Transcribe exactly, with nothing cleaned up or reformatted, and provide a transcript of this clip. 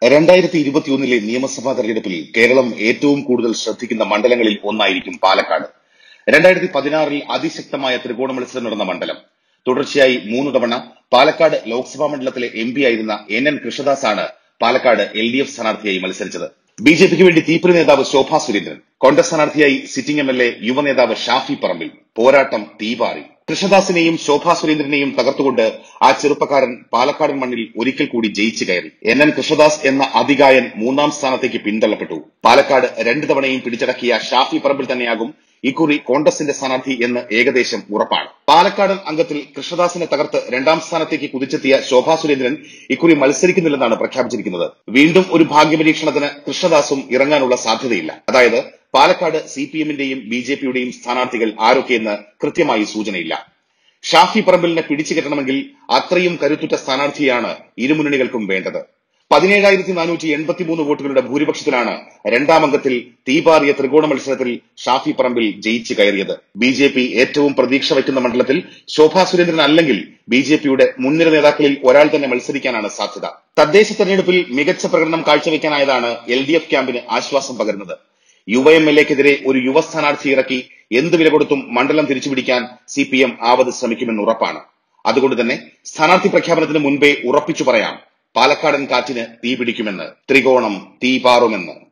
രണ്ടായിരത്തി ഇരുപത്തിയൊന്നിലെ നിയമസഭാ തെരഞ്ഞെടുപ്പിൽ കേരളം ഏറ്റവും കൂടുതൽ ശ്രദ്ധിക്കുന്ന മണ്ഡലങ്ങളിൽ ഒന്നായിരിക്കും പാലക്കാട്. രണ്ടായിരത്തി പതിനാറിൽ അതിശക്തമായ ത്രികോണ മത്സരം നടന്ന മണ്ഡലം. തുടർച്ചയായി മൂന്നു തവണ പാലക്കാട് ലോക്സഭാ മണ്ഡലത്തിലെ എം പി ആയിരുന്ന എൻ എൻ കൃഷ്ണദാസാണ് പാലക്കാട് എൽ ഡി എഫ് സ്ഥാനാർത്ഥിയായി മത്സരിച്ചത്. ബി ജെ പിക്ക് വേണ്ടി തീപ്പൊരി നേതാവ് ശോഭാ സുരേന്ദ്രൻ, കോൺഗ്രസ് സ്ഥാനാർത്ഥിയായി സിറ്റിംഗ് എം എൽ എ യുവനേതാവ് ഷാഫി പറമ്പിൽ. പോരാട്ടം തീപാറി. കൃഷ്ണദാസിനെയും ശോഭാ സുരേന്ദ്രനെയും തകർത്തുകൊണ്ട് ആ ചെറുപ്പക്കാരൻ പാലക്കാടൻ മണ്ണിൽ ഒരിക്കൽ കൂടി ജയിച്ചു കയറി. എൻ എൻ കൃഷ്ണദാസ് എന്ന അതികായൻ മൂന്നാം സ്ഥാനത്തേക്ക് പിന്തള്ളപ്പെട്ടു. പാലക്കാട് രണ്ടു തവണയും പിടിച്ചടക്കിയ ഷാഫി പറമ്പിൽ തന്നെയാകും ഇക്കുറി കോൺഗ്രസിന്റെ സ്ഥാനാർത്ഥി എന്ന് ഏകദേശം ഉറപ്പാണ്. പാലക്കാടൻ അംഗത്തിൽ കൃഷ്ണദാസിനെ തകർത്ത് രണ്ടാം സ്ഥാനത്തേക്ക് കുതിച്ചെത്തിയ ശോഭാ സുരേന്ദ്രൻ ഇക്കുറി മത്സരിക്കുന്നില്ലെന്നാണ് പ്രഖ്യാപിച്ചിരിക്കുന്നത്. വീണ്ടും ഒരു ഭാഗ്യപരീക്ഷണത്തിന് കൃഷ്ണദാസും ഇറങ്ങാനുള്ള സാധ്യതയില്ല. അതായത് പാലക്കാട് സി പി എമ്മിന്റെയും ബി ജെ പിയുടെയും സ്ഥാനാർത്ഥികൾ ആരൊക്കെയെന്ന് കൃത്യമായി സൂചനയില്ല. ഷാഫി പറമ്പിലിനെ പിടിച്ചുകെട്ടണമെങ്കിൽ അത്രയും കരുത്തുറ്റ സ്ഥാനാർത്ഥിയാണ് ഇരുമുന്നണികൾക്കും വേണ്ടത്. പതിനേഴായിരത്തി നാനൂറ്റി എൺപത്തിമൂന്ന് വോട്ടുകളുടെ ഭൂരിപക്ഷത്തിലാണ് രണ്ടാം അംഗത്തിൽ തീപാറിയ ത്രികോണ മത്സരത്തിൽ ഷാഫി പറമ്പിൽ ജയിച്ചു കയറിയത്. ബി ജെ പി ഏറ്റവും പ്രതീക്ഷ വയ്ക്കുന്ന മണ്ഡലത്തിൽ ശോഭാ സുരേന്ദ്രൻ അല്ലെങ്കിൽ ബി ജെ പിയുടെ മുൻനിര നേതാക്കളിൽ ഒരാൾ തന്നെ മത്സരിക്കാനാണ് സാധ്യത. തദ്ദേശ തെരഞ്ഞെടുപ്പിൽ മികച്ച പ്രകടനം കാഴ്ചവെക്കാനായതാണ് എൽ ഡി എഫ് ക്യാമ്പിന് ആശ്വാസം പകരുന്നത്. യുവ എം എൽ എക്കെതിരെ ഒരു യുവ സ്ഥാനാർത്ഥി ഇറക്കി എന്ത് വില കൊടുത്തും മണ്ഡലം തിരിച്ചുപിടിക്കാൻ സി പി എം ആവത് ശ്രമിക്കുമെന്ന് ഉറപ്പാണ്. അതുകൊണ്ട് തന്നെ സ്ഥാനാർത്ഥി പ്രഖ്യാപനത്തിന് മുൻപേ ഉറപ്പിച്ചു പറയാം, പാലക്കാടൻ കാറ്റിന് തീ പിടിക്കുമെന്ന്, ത്രികോണം തീപാറുമെന്ന്.